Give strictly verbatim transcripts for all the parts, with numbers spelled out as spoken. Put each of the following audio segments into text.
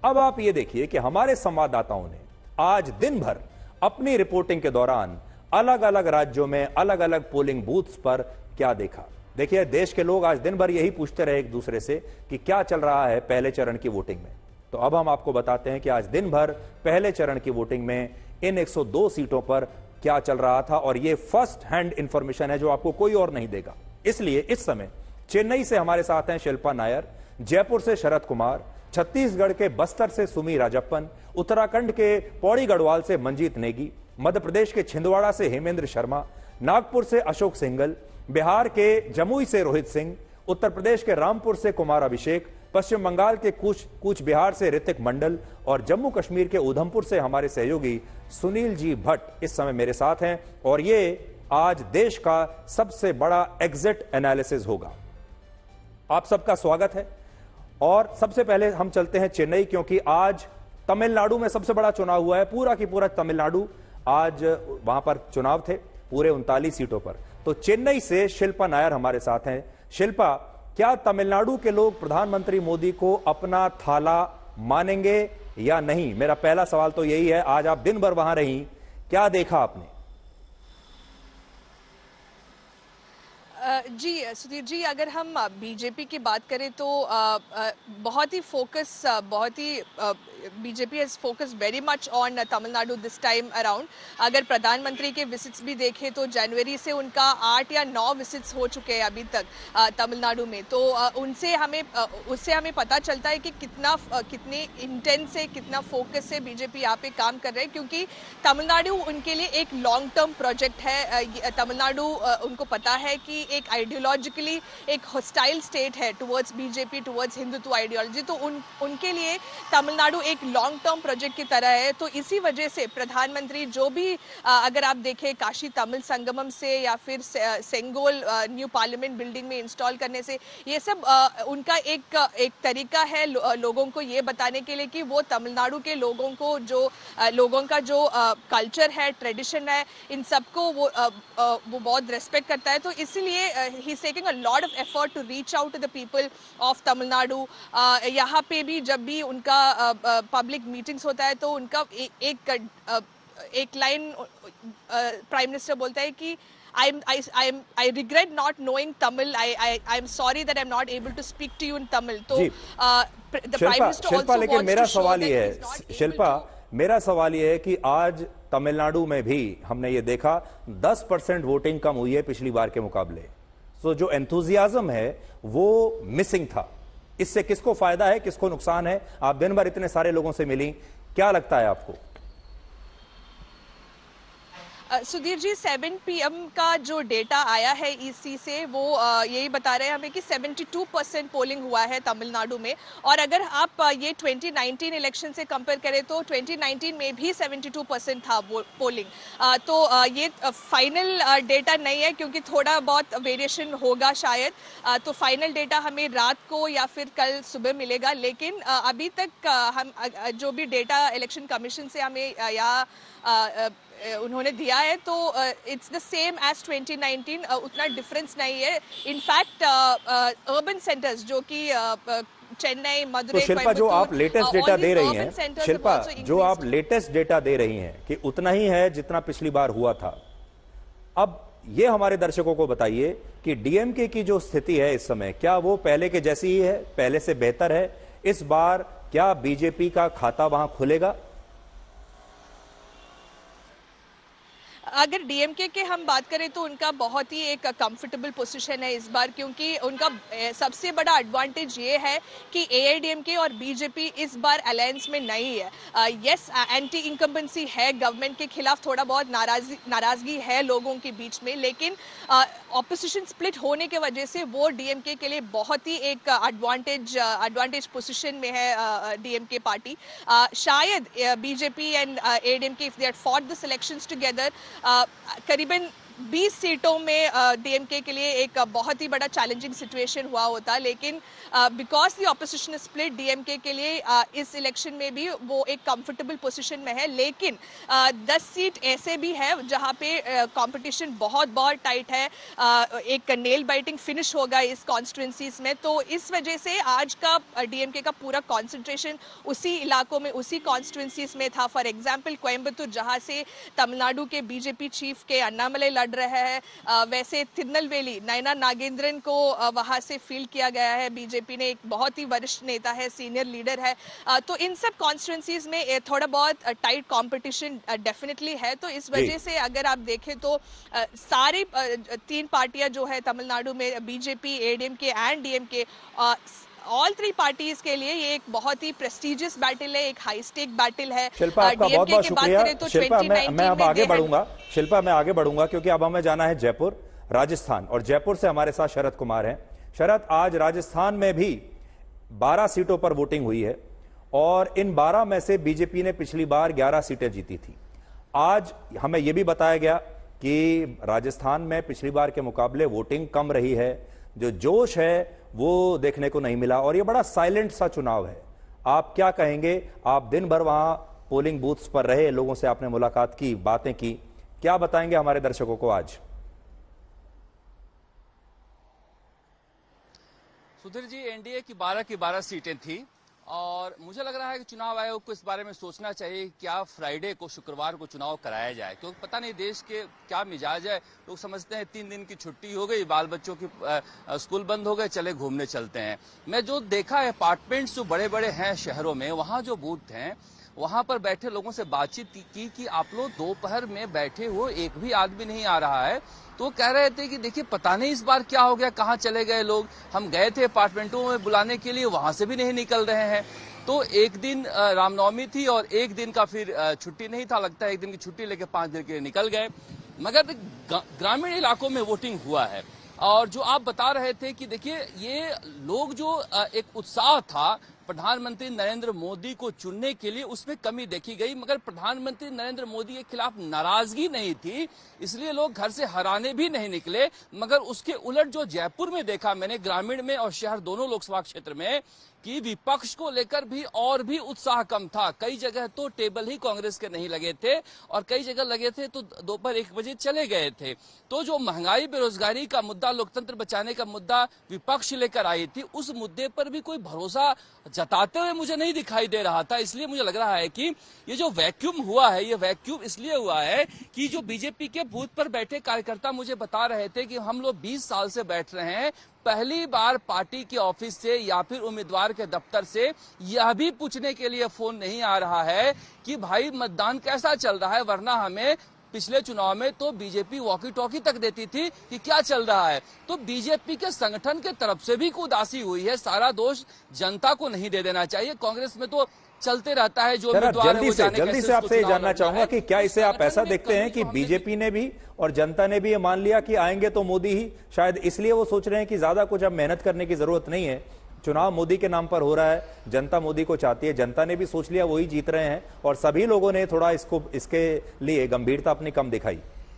अब आप ये देखिए कि हमारे संवाददाताओं ने आज दिन भर अपनी रिपोर्टिंग के दौरान अलग अलग राज्यों में अलग अलग पोलिंग बूथ्स पर क्या देखा। देखिए, देश के लोग आज दिन भर यही पूछते रहे एक दूसरे से कि क्या चल रहा है पहले चरण की वोटिंग में। तो अब हम आपको बताते हैं कि आज दिन भर पहले चरण की वोटिंग में इन एक सौ दो सीटों पर क्या चल रहा था, और यह फर्स्ट हैंड इंफॉर्मेशन है जो आपको कोई और नहीं देगा। इसलिए इस समय चेन्नई से हमारे साथ हैं शिल्पा नायर, जयपुर से शरद कुमार, छत्तीसगढ़ के बस्तर से सुमी राजप्पन, उत्तराखंड के पौड़ी गढ़वाल से मंजीत नेगी, मध्य प्रदेश के छिंदवाड़ा से हेमेंद्र शर्मा, नागपुर से अशोक सिंघल, बिहार के जमुई से रोहित सिंह, उत्तर प्रदेश के रामपुर से कुमार अभिषेक, पश्चिम बंगाल के कूच कूच बिहार से ऋतिक मंडल और जम्मू कश्मीर के उधमपुर से हमारे सहयोगी सुनील जी भट्ट इस समय मेरे साथ हैं। और ये आज देश का सबसे बड़ा एग्जिट एनालिसिस होगा। आप सबका स्वागत है। और सबसे पहले हम चलते हैं चेन्नई, क्योंकि आज तमिलनाडु में सबसे बड़ा चुनाव हुआ है। पूरा की पूरा तमिलनाडु आज वहां पर चुनाव थे, पूरे उनतालीस सीटों पर। तो चेन्नई से शिल्पा नायर हमारे साथ हैं। शिल्पा, क्या तमिलनाडु के लोग प्रधानमंत्री मोदी को अपना थाला मानेंगे या नहीं? मेरा पहला सवाल तो यही है। आज आप दिन भर वहां रही, क्या देखा आपने? जी सुधीर जी, अगर हम बीजेपी की बात करें तो बहुत ही फोकस बहुत ही BJP has focus very much on Tamil Nadu this time around. अगर प्रधानमंत्री के विजिट्स भी देखें तो जनवरी से उनका आठ या नौ विजिट्स हो चुके हैं अभी तक तमिलनाडु में। तो उनसे हमें उससे हमें पता चलता है कि कितना कितने इंटेंस है, कितना फोकस से बीजेपी यहाँ पे काम कर रहे हैं, क्योंकि तमिलनाडु उनके लिए एक लॉन्ग टर्म प्रोजेक्ट है। तमिलनाडु उनको पता है कि एक आइडियोलॉजिकली एक हॉस्टाइल स्टेट है towards BJP, towards Hindutva ideology. तो उन उनके लिए तमिलनाडु एक लॉन्ग टर्म प्रोजेक्ट की तरह है। तो इसी वजह से प्रधानमंत्री जो भी अगर आप देखें काशी तमिल संगमम से या फिर सेंगोल न्यू पार्लियामेंट बिल्डिंग में इंस्टॉल करने से, ये सब उनका एक एक तरीका है लोगों को ये बताने के लिए कि वो तमिलनाडु के लोगों को जो लोगों का जो कल्चर है, ट्रेडिशन है, इन सबको वो वो बहुत रेस्पेक्ट करता है। तो इसीलिए he is taking a lot of effort to reach out to the people of Tamil Nadu। यहाँ पे भी जब भी उनका पब्लिक मीटिंग्स होता है तो उनका ए, एक एक लाइन प्राइम मिनिस्टर बोलता है कि I am I I am I regret not knowing Tamil. I I I am sorry that I am not able to speak to you in Tamil. तो the prime minister also लेकिन मेरा सवाल ये है शिल्पा, मेरा सवाल ये है कि आज तमिलनाडु में भी हमने ये देखा दस परसेंट वोटिंग कम हुई है पिछली बार के मुकाबले। तो जो एंथुजियाज्म है वो मिसिंग था। इससे किसको फायदा है, किसको नुकसान है? आप दिन भर इतने सारे लोगों से मिली, क्या लगता है आपको? Sudhir ji, seven P M का जो डेटा आया है ईसी से वो यही बता रहे हैं हमें कि बहत्तर परसेंट पोलिंग हुआ है तमिलनाडु में। और अगर आप ये ट्वेंटी नाइनटीन इलेक्शन से कंपेयर करें तो ट्वेंटी नाइनटीन में भी बहत्तर परसेंट था वो पोलिंग। तो ये फाइनल डेटा नहीं है, क्योंकि थोड़ा बहुत वेरिएशन होगा शायद। तो फाइनल डेटा हमें रात को या फिर कल सुबह मिलेगा। लेकिन अभी तक हम जो भी डेटा इलेक्शन कमीशन से हमें यहाँ उन्होंने दिया है तो it's the same as twenty nineteen, उतना डिफरेंस नहीं है। इनफैक्ट अर्बन सेंटर्स जो कि चेन्नई, मदुरै, तो शिल्पा जो आप लेटेस्ट डेटा दे रही हैं, शिल्पा जो आप लेटेस्ट डेटा दे रही हैं कि उतना ही है जितना पिछली बार हुआ था। अब ये हमारे दर्शकों को बताइए कि डीएमके की जो स्थिति है इस समय, क्या वो पहले के जैसी ही है, पहले से बेहतर है? इस बार क्या बीजेपी का खाता वहां खुलेगा? अगर डीएमके के हम बात करें तो उनका बहुत ही एक कंफर्टेबल पोजीशन है इस बार, क्योंकि उनका सबसे बड़ा एडवांटेज ये है कि एआईडीएमके और बीजेपी इस बार अलायंस में नहीं है। यस, एंटी इनकम्बेंसी है, गवर्नमेंट के खिलाफ थोड़ा बहुत नाराजगी नाराजगी है लोगों के बीच में, लेकिन ऑपोजिशन स्प्लिट होने के वजह से वो डीएमके के लिए बहुत ही एक एडवांटेज एडवांटेज पोजीशन में है डीएमके पार्टी। शायद BJP and AIADMK if they had fought this elections together करीबन बीस सीटों में डीएमके के लिए एक बहुत ही बड़ा चैलेंजिंग सिचुएशन हुआ होता, लेकिन because the opposition split, DMK के लिए uh, इस इलेक्शन में भी वो एक कंफर्टेबल पोजीशन में है। लेकिन दस uh, सीट ऐसे भी है जहां पे कंपटीशन uh, बहुत बहुत टाइट है, uh, एक नेल बाइटिंग फिनिश होगा इस कॉन्स्टिट्यूंसीज में। तो इस वजह से आज का डीएमके का पूरा कॉन्सेंट्रेशन उसी इलाकों में, उसी कॉन्स्टिट्यूंसीज में था। फॉर एग्जाम्पल कोयम्बतूर, जहां से तमिलनाडु के बीजेपी चीफ के अन्नामलाई लड़ रहे हैं, वैसे तिरुनेलवेली नयना नागेंद्रन को वहां से फील्ड किया गया है। बीजेपी ने एक बहुत ही वरिष्ठ नेता है, सीनियर लीडर है। तो इन सब कॉन्स्टिट्यूंसीज में थोड़ा बहुत टाइट कंपटीशन डेफिनेटली है। तो इस वजह से अगर आप देखें तो सारी तीन पार्टियां जो है तमिलनाडु में, BJP, ADMK and DMK, all three parties के लिए ये एक बहुत ही प्रेस्टिजियस बैटल है, एक हाई स्टेक बैटल है। शिल्पा, आपका बहुत बहुत शुक्रिया। तो शिल्पा, मैं, मैं अब आगे बढ़ूंगा शिल्पा मैं आगे बढ़ूंगा क्योंकि अब हमें जाना है जयपुर, राजस्थान, और जयपुर से हमारे साथ शरद कुमार हैं। शरद, आज राजस्थान में भी बारह सीटों पर वोटिंग हुई है और इन बारह में से बीजेपी ने पिछली बार ग्यारह सीटें जीती थी। आज हमें यह भी बताया गया कि राजस्थान में पिछली बार के मुकाबले वोटिंग कम रही है, जो जोश है वो देखने को नहीं मिला और ये बड़ा साइलेंट सा चुनाव है। आप क्या कहेंगे? आप दिन भर वहां पोलिंग बूथ्स पर रहे, लोगों से आपने मुलाकात की, बातें की, क्या बताएंगे हमारे दर्शकों को आज? सुधीर जी, एनडीए की बारह की बारह सीटें थी और मुझे लग रहा है कि चुनाव आयोग को इस बारे में सोचना चाहिए क्या फ्राइडे को, शुक्रवार को चुनाव कराया जाए, क्योंकि पता नहीं देश के क्या मिजाज है। लोग समझते हैं तीन दिन की छुट्टी हो गई, बाल बच्चों की स्कूल बंद हो गए, चले घूमने चलते हैं। मैं जो देखा है, अपार्टमेंट्स जो बड़े बड़े हैं शहरों में, वहां जो बूथ हैं वहां पर बैठे लोगों से बातचीत की कि आप लोग दोपहर में बैठे हो, एक भी आदमी नहीं आ रहा है। तो कह रहे थे कि देखिए पता नहीं इस बार क्या हो गया, कहाँ चले गए लोग, हम गए थे अपार्टमेंटों में बुलाने के लिए, वहां से भी नहीं निकल रहे हैं। तो एक दिन रामनवमी थी और एक दिन का फिर छुट्टी नहीं था, लगता है एक दिन की छुट्टी लेके पांच दिन के लिए निकल गए। मगर ग्रामीण इलाकों में वोटिंग हुआ है और जो आप बता रहे थे कि देखिए ये लोग जो एक उत्साह था प्रधानमंत्री नरेंद्र मोदी को चुनने के लिए, उसमें कमी देखी गई। मगर प्रधानमंत्री नरेंद्र मोदी के खिलाफ नाराजगी नहीं थी, इसलिए लोग घर से हराने भी नहीं निकले। मगर उसके उलट जो जयपुर में देखा मैंने, ग्रामीण में और शहर दोनों लोकसभा क्षेत्र में, कि विपक्ष को लेकर भी और भी उत्साह कम था। कई जगह तो टेबल ही कांग्रेस के नहीं लगे थे और कई जगह लगे थे तो दोपहर एक बजे चले गए थे। तो जो महंगाई, बेरोजगारी का मुद्दा, लोकतंत्र बचाने का मुद्दा विपक्ष लेकर आई थी, उस मुद्दे पर भी कोई भरोसा जताते हुए मुझे नहीं दिखाई दे रहा था। इसलिए मुझे लग रहा है कि ये जो वैक्यूम हुआ है, ये वैक्यूम इसलिए हुआ है कि जो बीजेपी के बूथ पर बैठे कार्यकर्ता मुझे बता रहे थे कि हम लोग बीस साल से बैठ रहे हैं, पहली बार पार्टी के ऑफिस से या फिर उम्मीदवार के दफ्तर से यह भी पूछने के लिए फोन नहीं आ रहा है कि भाई मतदान कैसा चल रहा है, वरना हमें पिछले चुनाव में तो बीजेपी वॉकी टॉकी तक देती थी कि क्या चल रहा है। तो बीजेपी के संगठन के तरफ से भी उदासी हुई है। सारा दोष जनता को नहीं दे देना चाहिए। कांग्रेस में तो चलते रहता है, जो जल्दी से जल्दी से आपसे ये जानना चाहूंगा कि क्या इसे आप ऐसा देखते हैं कि बीजेपी ने भी और जनता ने भी ये मान लिया कि आएंगे तो मोदी ही, शायद इसलिए वो सोच रहे हैं कि ज्यादा कुछ अब मेहनत करने की जरूरत नहीं है, चुनाव मोदी के नाम पर हो रहा है, जनता मोदी को चाहती है, जनता ने भी सोच लिया वही जीत रहे हैं और सभी लोगों ने थोड़ा इसको इसके लिए गंभीरता अपनी कम दिखाई?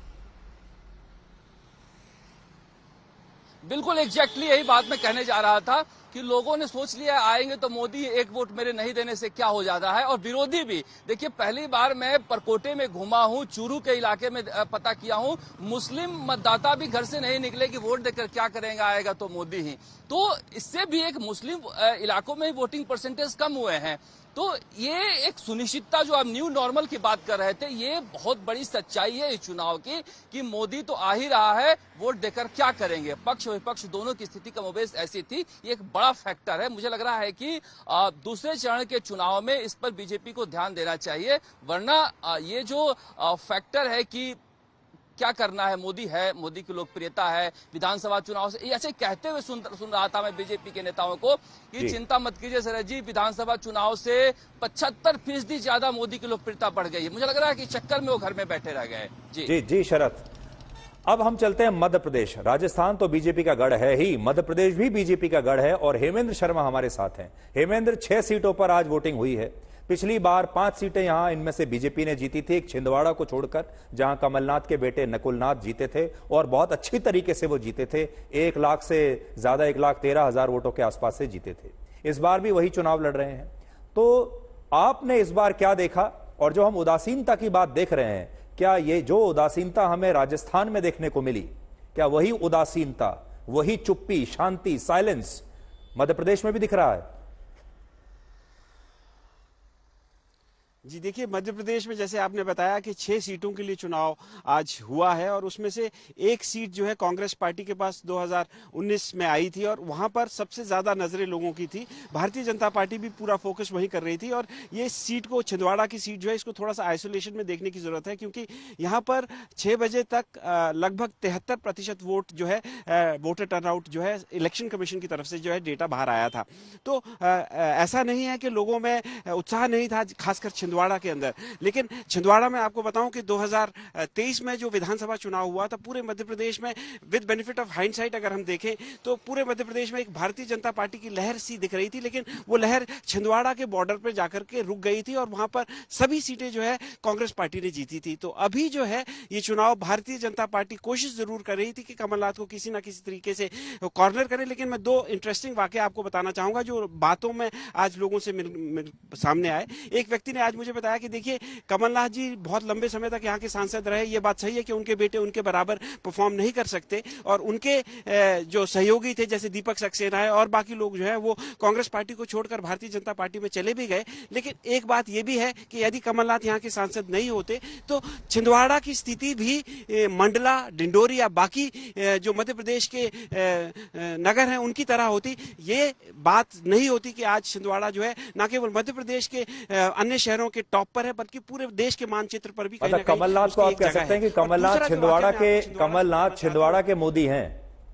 बिल्कुल एग्जैक्टली यही बात मैं कहने जा रहा था कि लोगों ने सोच लिया आएंगे तो मोदी, एक वोट मेरे नहीं देने से क्या हो जाता है। और विरोधी भी, देखिए पहली बार मैं परकोटे में घूमा हूं, चूरू के इलाके में पता किया हूं, मुस्लिम मतदाता भी घर से नहीं निकले कि वोट देकर क्या करेंगे, आएगा तो मोदी ही। तो इससे भी एक मुस्लिम इलाकों में वोटिंग परसेंटेज कम हुए हैं। तो ये एक सुनिश्चितता, जो आप न्यू नॉर्मल की बात कर रहे थे, ये बहुत बड़ी सच्चाई है इस चुनाव की कि मोदी तो आ ही रहा है, वोट देकर क्या करेंगे। पक्ष विपक्ष दोनों की स्थिति कमोबेश ऐसी थी, ये एक बड़ा फैक्टर है। मुझे लग रहा है कि दूसरे चरण के चुनाव में इस पर बीजेपी को ध्यान देना चाहिए, वरना ये जो फैक्टर है कि क्या करना है, मोदी है, मोदी की लोकप्रियता है, विधानसभा चुनाव से, ऐसे कहते हुए सुन सुन रहा था मैं बीजेपी के नेताओं को कि चिंता मत कीजिए शरद जी, विधानसभा चुनाव से पचहत्तर फीसदी ज्यादा मोदी की लोकप्रियता बढ़ गई है। मुझे लग रहा है कि चक्कर में वो घर में बैठे रह गए। जी जी जी शरद, अब हम चलते हैं मध्य प्रदेश। राजस्थान तो बीजेपी का गढ़ है ही, मध्य प्रदेश भी बीजेपी का गढ़ है और हेमेंद्र शर्मा हमारे साथ हैं। हेमेंद्र, छह सीटों पर आज वोटिंग हुई है, पिछली बार पांच सीटें यहां इनमें से बीजेपी ने जीती थी, एक छिंदवाड़ा को छोड़कर, जहां कमलनाथ के बेटे नकुलनाथ जीते थे और बहुत अच्छी तरीके से वो जीते थे। एक लाख से ज्यादा, एक लाख तेरह हजार वोटों के आसपास से जीते थे। इस बार भी वही चुनाव लड़ रहे हैं। तो आपने इस बार क्या देखा? और जो हम उदासीनता की बात देख रहे हैं, क्या ये जो उदासीनता हमें राजस्थान में देखने को मिली, क्या वही उदासीनता, वही चुप्पी, शांति, साइलेंस मध्य प्रदेश में भी दिख रहा है? जी देखिए, मध्य प्रदेश में जैसे आपने बताया कि छह सीटों के लिए चुनाव आज हुआ है और उसमें से एक सीट जो है कांग्रेस पार्टी के पास दो हज़ार उन्नीस में आई थी और वहां पर सबसे ज्यादा नजरें लोगों की थी। भारतीय जनता पार्टी भी पूरा फोकस वहीं कर रही थी और ये सीट को, छिंदवाड़ा की सीट जो है, इसको थोड़ा सा आइसोलेशन में देखने की जरूरत है, क्योंकि यहाँ पर छह बजे तक लगभग तिहत्तर प्रतिशत वोट जो है, वोटर टर्नआउट जो है, इलेक्शन कमीशन की तरफ से जो है डेटा बाहर आया था। तो ऐसा नहीं है कि लोगों में उत्साह नहीं था, खासकर छिंदवाड़ा के अंदर। लेकिन छिंदवाड़ा में आपको बताऊं कि दो हज़ार तेईस में जो विधानसभा चुनाव हुआ था, पूरे मध्य प्रदेश में विद बेनिफिट ऑफ हाइंडसाइट अगर हम देखें तो पूरे मध्य प्रदेश में एक भारतीय जनता पार्टी की लहर सी दिख रही थी, लेकिन वो लहर छिंदवाड़ा के बॉर्डर पर जाकर के रुक गई थी और वहां पर सभी सीटें जो है कांग्रेस पार्टी ने जीती थी। तो अभी जो है ये चुनाव भारतीय जनता पार्टी कोशिश जरूर कर रही थी कि कमलनाथ को किसी ना किसी तरीके से कॉर्नर करे। लेकिन मैं दो इंटरेस्टिंग वाकये आपको बताना चाहूंगा जो बातों में आज लोगों से मिल, मिल, सामने आए। एक व्यक्ति ने आज मुझे बताया कि देखिए, कमलनाथ जी बहुत लंबे समय तक यहाँ के सांसद रहे, ये बात सही है कि उनके बेटे उनके बराबर परफॉर्म नहीं कर सकते और उनके जो सहयोगी थे जैसे दीपक सक्सेना है और बाकी लोग जो है वो कांग्रेस पार्टी को छोड़कर भारतीय जनता पार्टी में चले भी गए। लेकिन एक बात यह भी है कि यदि कमलनाथ यहाँ के सांसद नहीं होते तो छिंदवाड़ा की स्थिति भी मंडला, डिंडोरी या बाकी जो मध्य प्रदेश के नगर हैं उनकी तरह होती। ये बात नहीं होती कि आज छिंदवाड़ा जो है न केवल मध्य प्रदेश के अन्य शहरों के टॉप पर है बल्कि पूरे देश के मानचित्र पर भी मतलब कमलनाथ को आप कह सकते हैं कि कमलनाथ छिंदवाड़ा के कमलनाथ छिंदवाड़ा के मोदी हैं।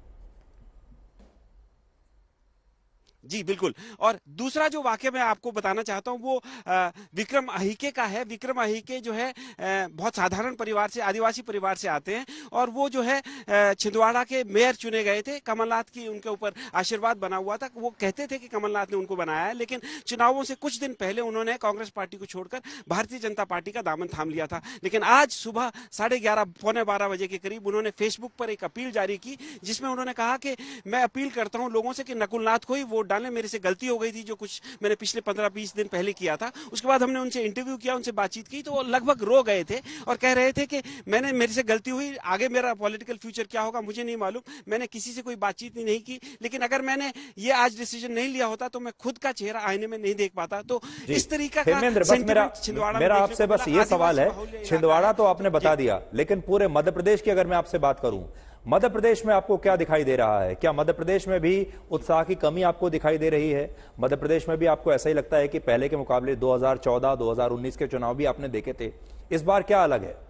जी बिल्कुल। और दूसरा जो वाक्य मैं आपको बताना चाहता हूं वो आ, विक्रम अहिके का है। विक्रम अहिके जो है आ, बहुत साधारण परिवार से, आदिवासी परिवार से आते हैं और वो जो है छिंदवाड़ा के मेयर चुने गए थे। कमलनाथ की उनके ऊपर आशीर्वाद बना हुआ था। वो कहते थे कि कमलनाथ ने उनको बनाया है, लेकिन चुनावों से कुछ दिन पहले उन्होंने कांग्रेस पार्टी को छोड़कर भारतीय जनता पार्टी का दामन थाम लिया था। लेकिन आज सुबह साढ़े ग्यारह पौने बारह बजे के करीब उन्होंने फेसबुक पर एक अपील जारी की जिसमें उन्होंने कहा कि मैं अपील करता हूं लोगों से कि नकुलनाथ को ही वोट डालें। मेरे से गलती हो गई थी जो कुछ मैंने पिछले पंद्रह बीस दिन पहले किया था। उसके बाद हमने उनसे इंटरव्यू किया, उनसे बातचीत की तो वो लगभग रो गए थे और कह रहे थे कि मैंने मेरे से गलती हुई, आगे मेरा पॉलिटिकल फ्यूचर क्या होगा मुझे नहीं मालूम, मैंने किसी से कोई बातचीत नहीं की, लेकिन अगर मैंने ये आज डिसीजन नहीं लिया होता तो मैं खुद का चेहरा आईने में नहीं देख पाता। तो इस तरीका का मेरा मेरा आपसे बस ये सवाल है, छिंदवाड़ा तो आपने बता दिया, लेकिन पूरे मध्य प्रदेश की अगर मैं आपसे बात करूं, मध्य प्रदेश में आपको क्या दिखाई दे रहा है? क्या मध्य प्रदेश में भी उत्साह की कमी आपको दिखाई दे रही है? मध्य प्रदेश में भी आपको ऐसा ही लगता है कि पहले के मुकाबले दो हज़ार चौदह दो हज़ार उन्नीस के चुनाव भी आपने देखे थे, इस बार क्या अलग है?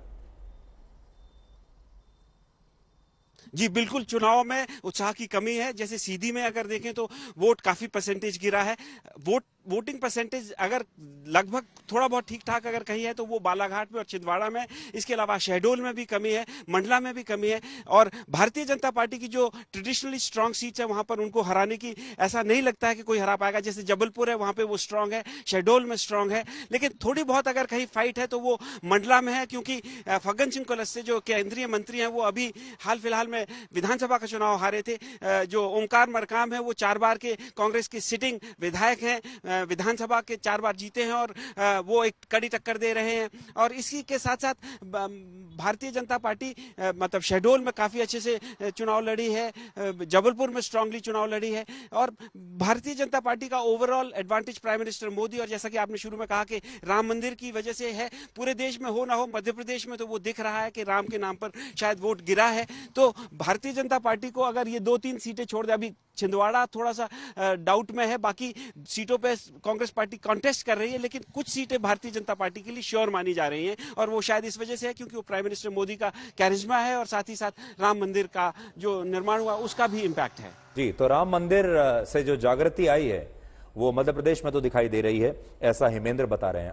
जी बिल्कुल, चुनाव में उत्साह की कमी है। जैसे सीधी में अगर देखें तो वोट काफी परसेंटेज गिरा है। वोट वोटिंग परसेंटेज अगर लगभग थोड़ा बहुत ठीक ठाक अगर कहीं है तो वो बालाघाट में और छिंदवाड़ा में, इसके अलावा शहडोल में भी कमी है, मंडला में भी कमी है। और भारतीय जनता पार्टी की जो ट्रेडिशनली स्ट्रांग सीट्स है वहां पर उनको हराने की ऐसा नहीं लगता है कि कोई हरा पाएगा। जैसे जबलपुर है वहां पे वो स्ट्रांग है, शहडोल में स्ट्रांग है, लेकिन थोड़ी बहुत अगर कहीं फाइट है तो वो मंडला में है, क्योंकि फग्गन सिंह कुलस्ते जो केंद्रीय मंत्री हैं वो अभी हाल फिलहाल में विधानसभा का चुनाव हारे थे। जो ओमकार मरकाम है वो चार बार के कांग्रेस के सिटिंग विधायक हैं, विधानसभा के चार बार जीते हैं और वो एक कड़ी टक्कर दे रहे हैं। और इसी के साथ साथ भारतीय जनता पार्टी मतलब शहडोल में काफी अच्छे से चुनाव लड़ी है, जबलपुर में स्ट्रांगली चुनाव लड़ी है। और भारतीय जनता पार्टी का overall advantage prime minister Modi, और जैसा कि आपने शुरू में कहा कि राम मंदिर की वजह से है, पूरे देश में हो ना हो मध्य प्रदेश में तो वो दिख रहा है कि राम के नाम पर शायद वोट गिरा है। तो भारतीय जनता पार्टी को अगर ये दो तीन सीटें छोड़ दे, अभी छिंदवाड़ा थोड़ा सा डाउट में है, बाकी सीटों पे कांग्रेस पार्टी कॉन्टेस्ट कर रही है, लेकिन कुछ सीटें भारतीय जनता पार्टी के लिए श्योर मानी जा रही हैं। और वो शायद इस वजह से है क्योंकि वो प्राइम मिनिस्टर मोदी का कैरिज्मा है और साथ ही साथ राम मंदिर का जो निर्माण हुआ उसका भी इंपैक्ट है। जी, तो राम मंदिर से जो जागृति आई है वो मध्य प्रदेश में तो दिखाई दे रही है, ऐसा हेमेंद्र बता रहे हैं।